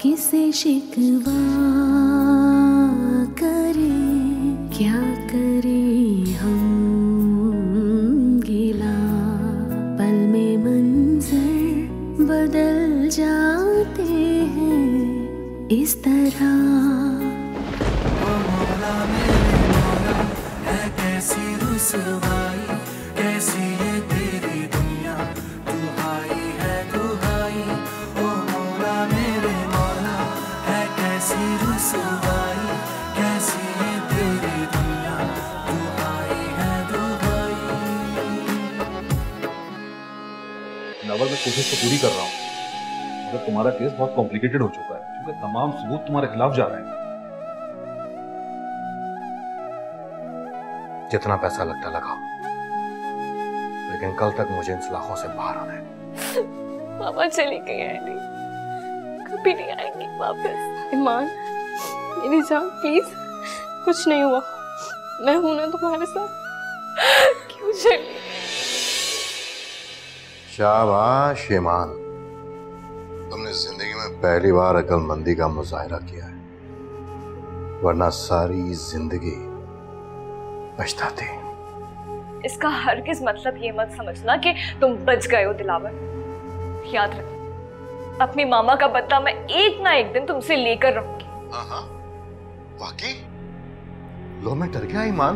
किसे शिकवा करे, क्या करे हम गिला, पल में मंजर बदल जाते हैं इस तरह। ओ मौला मेरे मौला, है कैसी रुसवाई, कैसी ये तेरी दुनिया, दुहाई है दुहाई। ओ मौला मेरे मौला, है कैसी रुसवाई, कैसी ये तेरी दुनिया, दुहाई है दुहाई। नवल, मैं कोशिश तो पूरी कर रहा हूँ, मगर तुम्हारा केस बहुत कॉम्प्लिकेटेड हो चुका है क्योंकि तमाम सबूत तुम्हारे खिलाफ जा रहे हैं। जितना पैसा लगता लगाओ, लेकिन कल तक मुझे इन सलाखों से बाहर आना है। मामा चली गई है, नहीं कभी नहीं आएंगी वापस। ईमान, मेरी जान प्लीज, कुछ नहीं हुआ, मैं हूं ना तुम्हारे साथ। क्यों चली? शाबाश ईमान, तुमने जिंदगी में पहली बार अक्लमंदी का मुजाहिरा किया है, वरना सारी जिंदगी पछताती। इसका हरगिज मतलब ये मत समझना कि तुम बच गए हो दिलावर। याद रख, अपनी मामा का बदला मैं एक ना एक दिन तुमसे लेकर रहूंगी। हाँ, वाकई? लो, मैं डर गया ईमान।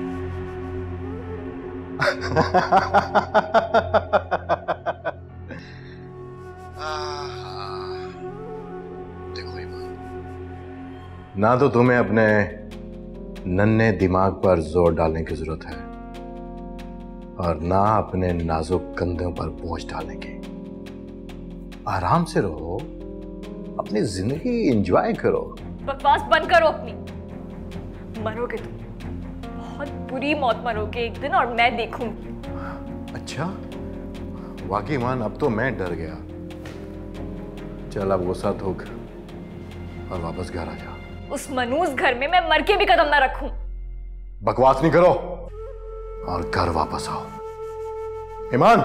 देखो ईमान, ना तो तुम्हें अपने नन्हे दिमाग पर जोर डालने की जरूरत है और ना अपने नाजुक कंधों पर बोझ डालने की। आराम से रहो, अपनी जिंदगी एंजॉय करो। बकवास बंद करो अपनी। मरोगे तुम, बहुत बुरी मौत मरोगे एक दिन, और मैं देखूंगी। अच्छा, वाकई मान, अब तो मैं डर गया। चल अब गुस्सा थूक और वापस घर आ जा। उस मनूस घर में मैं मर के भी कदम ना रखूं। बकवास नहीं करो और घर वापस आओ। ईमान,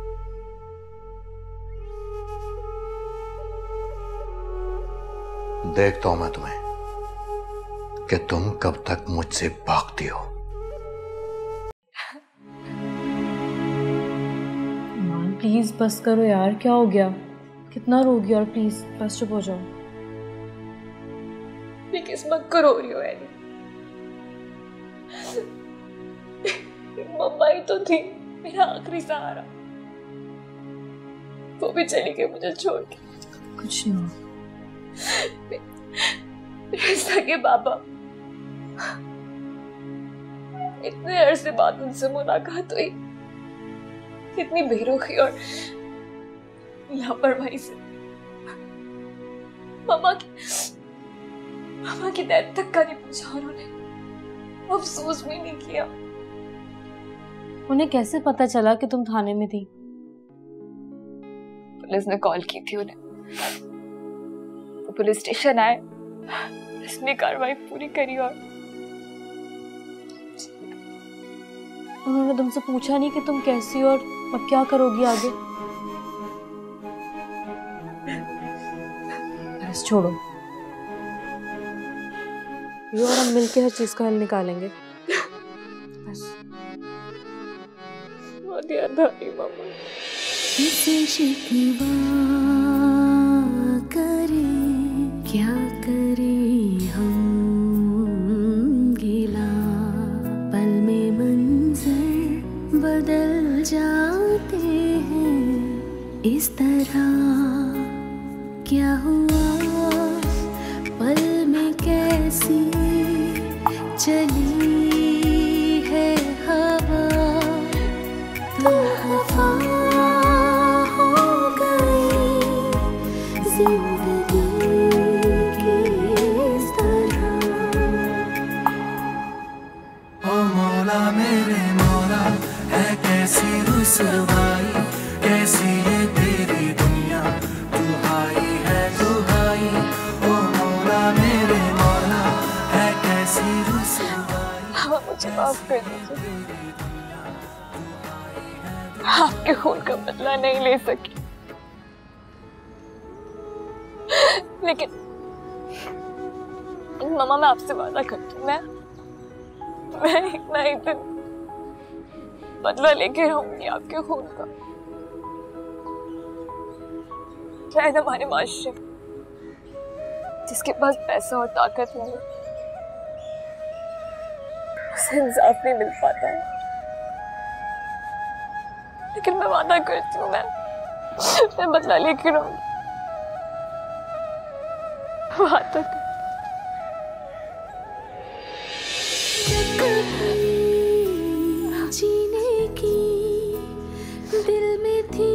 देखता हूं मैं तुम्हें कि तुम कब तक मुझसे भागती हो। ईमान प्लीज बस करो यार, क्या हो गया? कितना रोगी, और प्लीज बस चुप हो जाओ। मेरी किस्मत को रो रही हो यानी। मम्मा ही तो थी मेरा आखिरी सहारा, वो भी चली गई मुझे छोड़ के। कुछ नहीं हुआ। मेरे सगे बाबा, इतने अरसे बाद उनसे मुलाकात हुई, कितनी बेरुखी और लापरवाही से मामा की डेथ तक का नहीं पूछा, उन्होंने अफसोस भी नहीं किया। उन्हें कैसे पता चला कि तुम थाने में थी? पुलिस ने कॉल की थी उन्हें, वो पुलिस स्टेशन आए, इसने कार्रवाई पूरी करी और उन्होंने तुमसे पूछा नहीं कि तुम कैसी और अब क्या करोगी आगे? बस छोड़ो, ये और हम मिलके हर चीज का हल निकालेंगे। बस बहुत याद आई मामा। किसे शिकवा करे, क्या करे हम गिला, पल में मंजर बदल जाते हैं इस तरह। क्या हुआ पल में कैसी चली है हवा, तो हवा हो गई जिंदगी की इस तरह। ओ मौला मेरे मौला, है कैसी रुसवाई, कैसी ये तेरी दुनिया, दुहाई है दुहाई। ओ मौला मेरे मौला, है कैसी रुसवाई। हाँ, मुझे माफ कर दीजिए, आपके खून का बदला नहीं ले सकी। लेकिन मामा मैं आपसे वादा करती हूँ, मैं एक ना एक दिन बदला लेके रहूंगी आपके खून का। शायद हमारे माशरे में जिसके पास पैसा और ताकत नहीं उसे इंसाफ नहीं मिल पाता है, लेकिन मैं वादा करती हूँ मैं बदला लेके रहूंगी। वादा कर। जीने की दिल में थी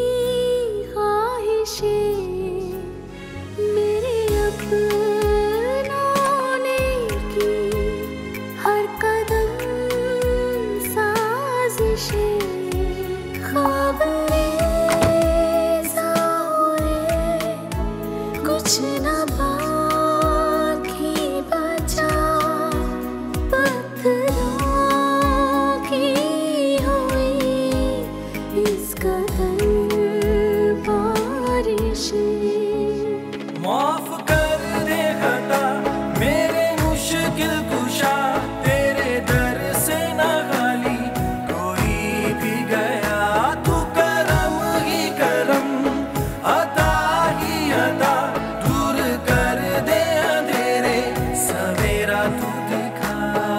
ख्वाहिशें, मेरे अपनों ने की हर कदम साजिशें, ख्वाब रेज़ा हुए कुछ न बाकी बचा, पत्थरों की हुई इस कदर बारिशें। माफ कर दे खता मेरे मुश्किल कुशा, तेरे दर से न खाली कोई भी गया, तू करम ही करम अता ही अता, दूर कर दे अंधेरे सवेरा तू दिखा।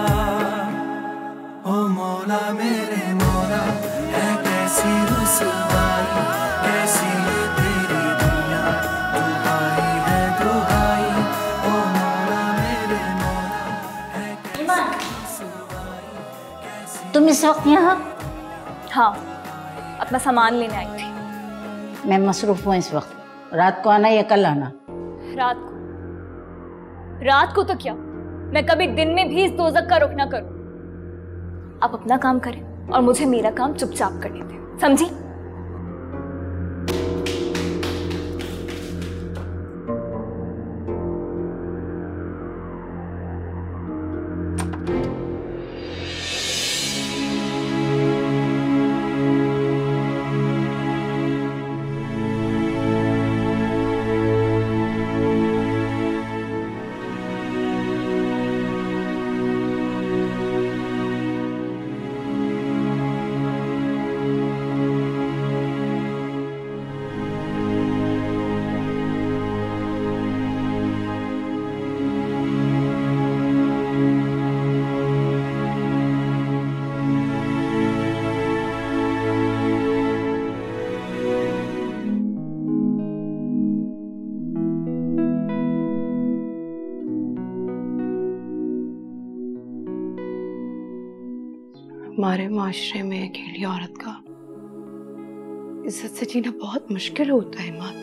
ओ मौला मेरे मौला है कैसी रुसवाई, कैसी ये तेरी दुनिया, दुहाई है दुहाई। ओ मौला मेरे मौला है कैसी रुसवाई, कैसी तुम इस वक्त यहाँ? हाँ, अपना सामान लेने आई थी। मैं मसरूफ हूँ इस वक्त। रात को आना या कल आना? रात को तो क्या, मैं कभी दिन में भी इस दोज़ख का रुख ना करूं। आप अपना काम करें और मुझे मेरा काम चुपचाप करने दें, समझी? हमारे माशरे में अकेली औरत का इज्जत से जीना बहुत मुश्किल होता है माँ।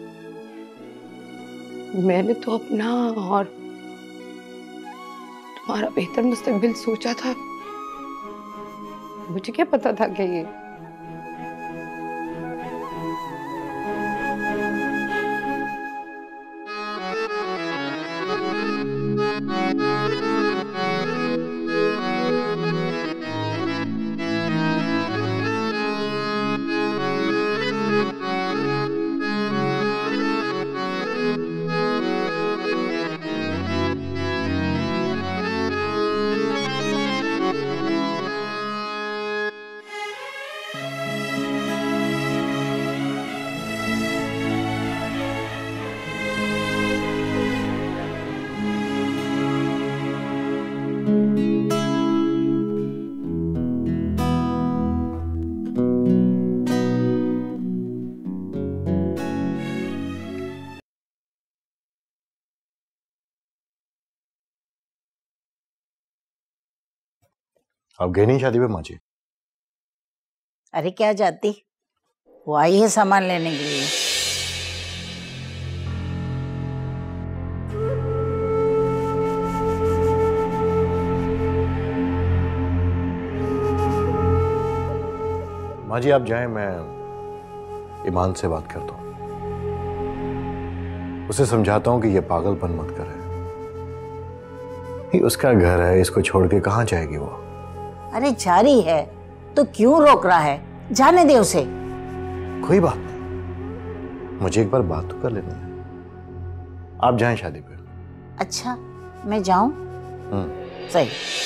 मैंने तो अपना और तुम्हारा बेहतर मुस्तकबिल सोचा था, मुझे क्या पता था कि ये आप गए नहीं शादी पे माँ जी? अरे क्या जाती, वो आई है सामान लेने के लिए। माँ जी आप जाएं, मैं ईमान से बात करता हूँ, उसे समझाता हूँ कि ये पागलपन मत करे। ये उसका घर है, इसको छोड़ के कहाँ जाएगी वो? अरे जारी है तो क्यों रोक रहा है, जाने दे उसे। कोई बात नहीं, मुझे एक बार बात तो कर लेना है। आप जाएं शादी पे। अच्छा मैं जाऊं? सही।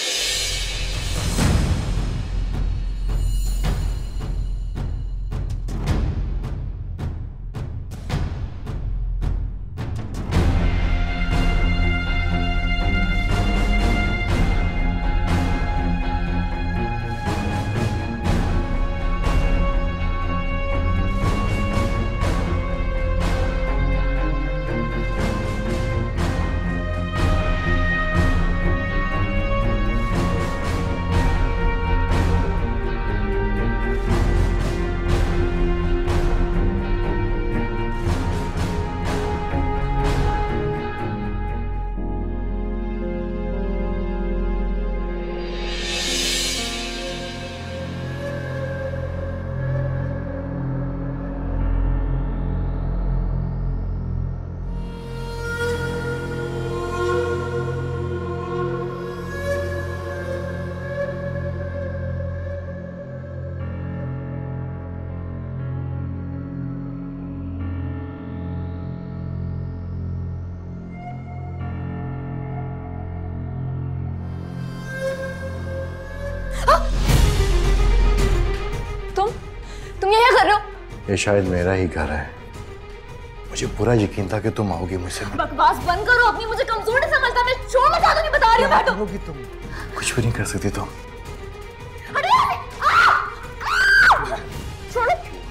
तुम ये क्या कर रहे हो? ये शायद मेरा ही घर है। मुझे पूरा यकीन था कि तुम आओगी मुझसे मिलने। बकवास बंद करो, अपनी मुझे कमजोर नहीं समझता। मैं छोड़ बता दूंगी, बता रही हूँ। बैठो। करोगी तुम? कुछ भी नहीं कर सकती तुम। छोड़ो।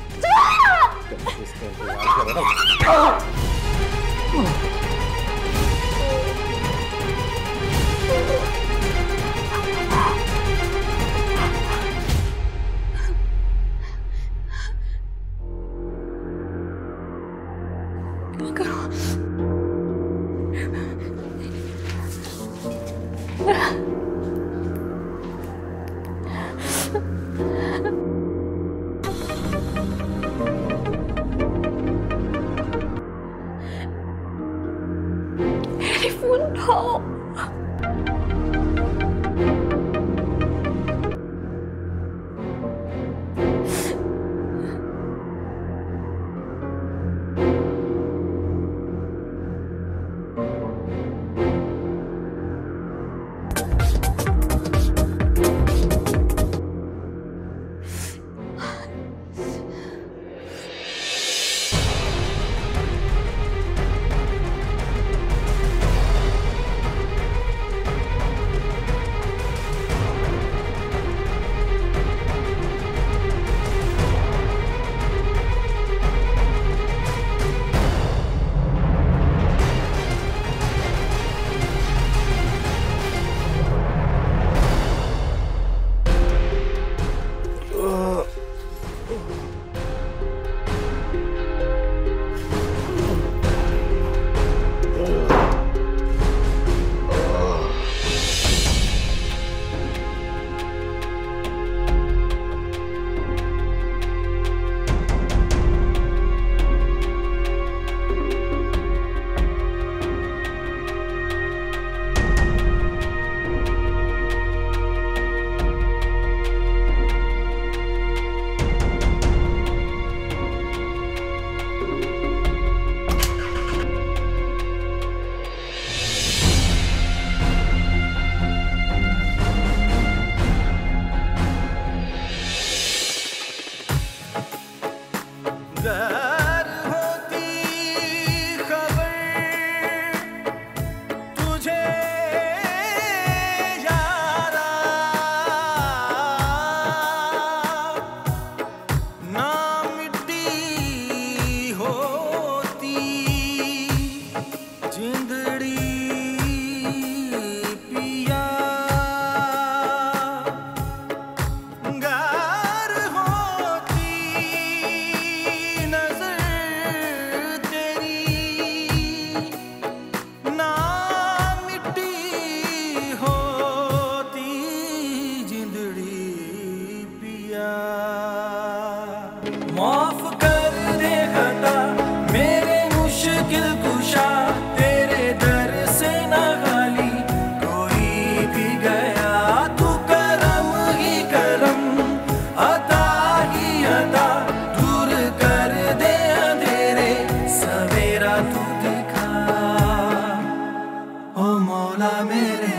टेलीफोन उठाओ।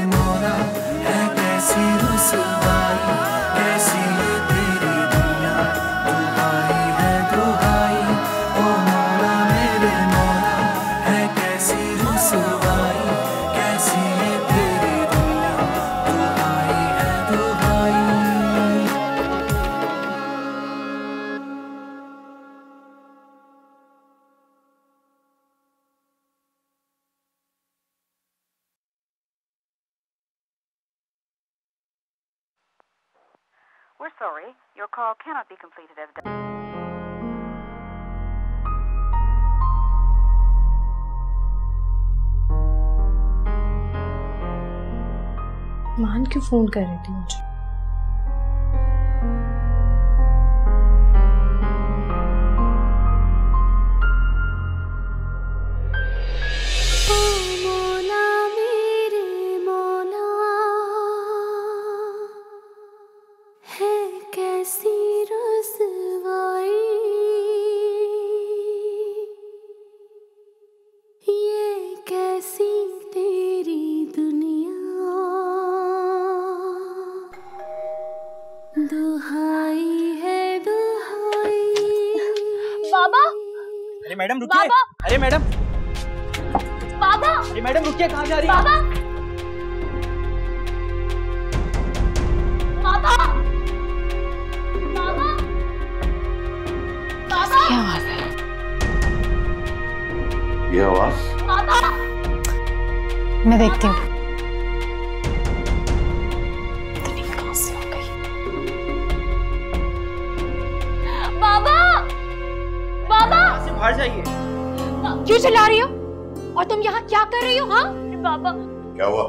मौला है कैसी रुसवाई, कैसी ये तेरी दुनिया, दुहाई है दुहाई ओ मौला मेरे मौला है कैसी रुसवाई, कैसी ये तेरी दुनिया, दुहाई है दुहाई। We're sorry, your call cannot be completed as मान क्यों फोन कर रही थी मुझे? ओ मौला मेरे मौला है कैसी रुसवाई, ये कैसी तेरी दुनिया, दुहाई है दुहाई। बाबा, अरे मैडम रुकिए। अरे मैडम, बाबा, अरे मैडम रुकिए, कहाँ जा रही हैं? बाबा, बाबा, बाबा, बाबा, क्या आवाज है? ये आवाज बाबा, मैं देखती हूँ। पता नहीं कहाँ से आ गई। बाबा, बाबा, यहाँ से बाहर जाइए। क्यों चिल्ला रही हो? और तुम यहाँ क्या कर रही हो? हाँ बाबा, क्या हुआ?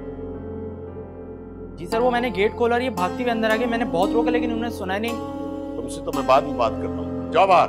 जी सर, वो मैंने गेट खोला और ये भागती हुई अंदर आ गई। मैंने बहुत रोका लेकिन उन्होंने सुना नहीं। तुमसे तो मैं बाद में बात करता हूँ, जाओ बाहर।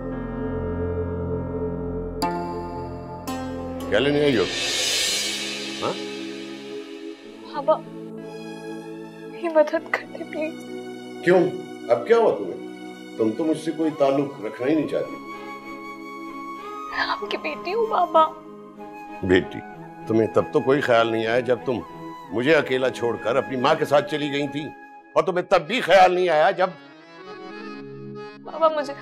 क्या लेने आई हो? हाँ? बाबा, मेरी मदद कर दे प्लीज। क्यों? अब क्या हुआ तुम्हें? तुम तो मुझसे कोई ताल्लुक रखना ही नहीं चाहती। मैं आपकी बेटी हूँ बाबा। बेटी? तुम्हें तब तो कोई ख्याल नहीं आया जब तुम मुझे अकेला छोड़कर अपनी माँ के साथ चली गई थी, और तुम्हें तब भी ख्याल नहीं आया जब बाबा मुझे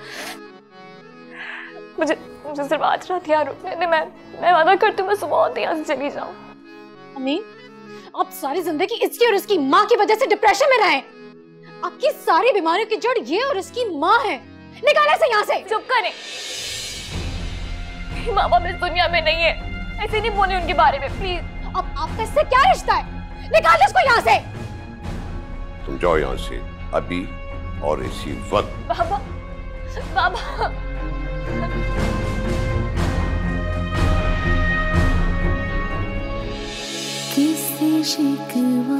मुझे मुझे सिर्फ आज रात यहाँ रुकने दे। मैं वादा करती हूँ मैं सुबह होते यहाँ से चली जाऊँ। अम्मी, आप सारी जिंदगी इसकी और इसकी माँ की वजह से डिप्रेशन में रहे। आपकी सारी बीमारियों की जड़ ये और इसकी माँ है। निकाले से यहाँ से। चुप करें, मेरी माँ बाप इस दुनिया में नहीं है। ऐसे नहीं बोले उनके बारे में प्लीज। अब आपका इससे क्या रिश्ता है? निकाल इसको यहाँ से। तुम जाओ यहाँ से अभी और इसी वक्त। बाबा, बाबा, किससे शिकवा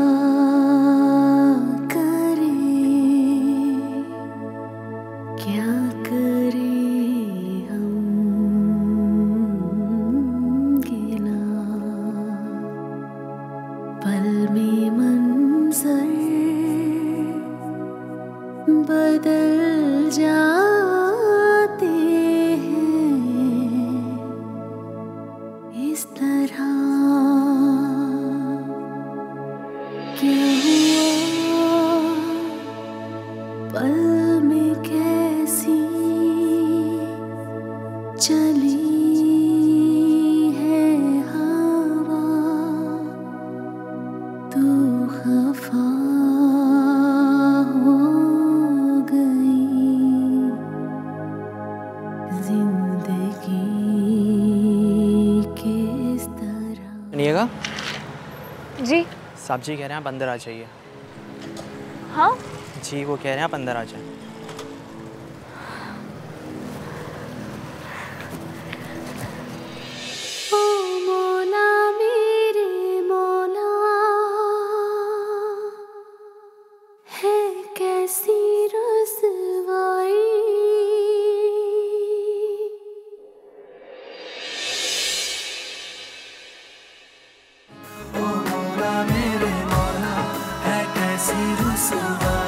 करे, क्या करे हम गिला, पल में मंजर बदल जाते हैं इस तरह। क्या हुआ पल में कैसी चली है हवा, तू खफा हो गई जिंदगी किस तरह। सुनिएगा जी। साहब जी कह रहे हैं आप अंदर आ जाइए। हाँ जी, वो कह रहे हैं आप अंदर आ जाएं। ओ मौला मेरे मौला है कैसी रुसवाई, ओ मौला मेरे मौला है कैसी रुसवाई।